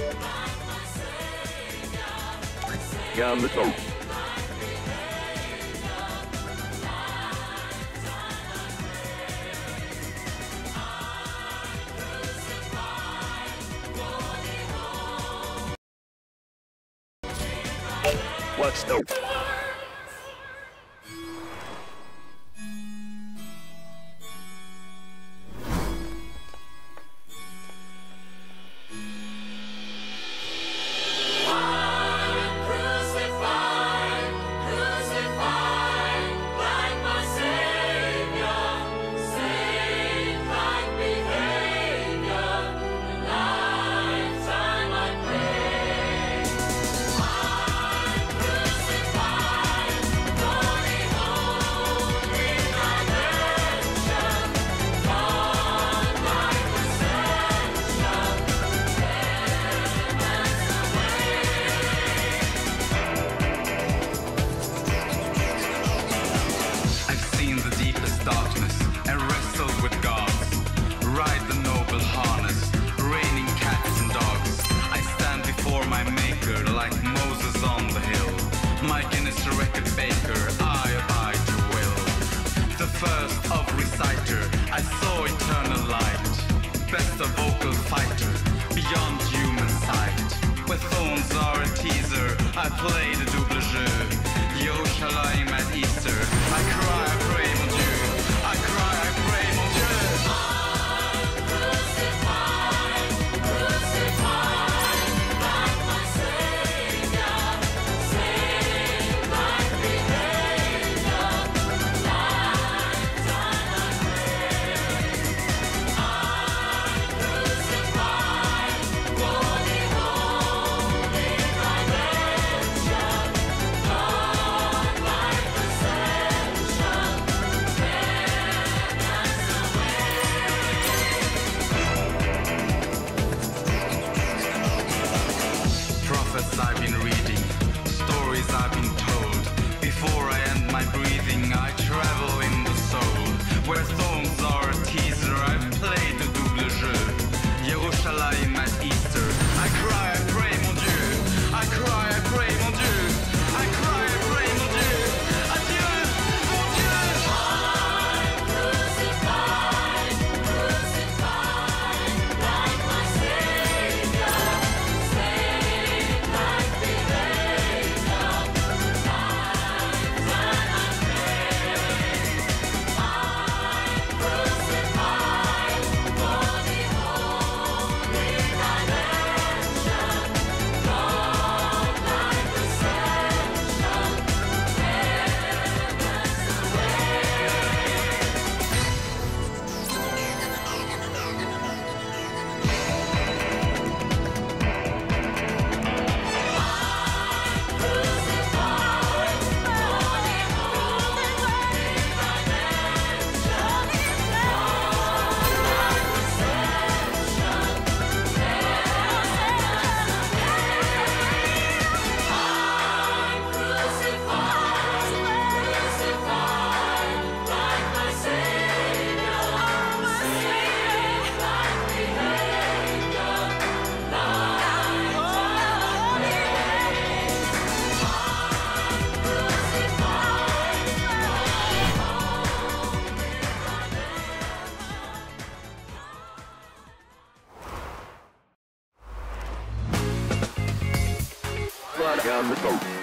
Get on the top. Let's go. Darkness and wrestled with gods, ride the noble harness, raining cats and dogs. I stand before my maker like Moses on the hill. My Guinness record baker, I abide your will. The first of reciter, I saw eternal light. Best of vocal fighter, beyond human sight. Where thorns are a teaser, I play the double jeu. Yerushalayim at Easter, I cry, I pray, mon Dieu. I cry, I pray, mon Dieu. I'm crucified, crucified, like my Savior, saved like behavior, lifetime I pray. I'm crucified, holy, holy, my redemption, God like ascension. Prophets I've been reading, stories I've been told. Before I end my breathing, I travel in the soul. Where thorns are a teaser, I've played the double jeu. Yerushalayim at Easter, I cry, I pray, mon Dieu. I cry, I pray, mon Dieu. I cry, I pray, mon Dieu. Adieu, mon Dieu. I'm crucified, crucified, like my Savior, saved like behavior, lifetime I pray. I'm crucified, holy, holy, my redemption, God like ascension, heaven's the Get on the top.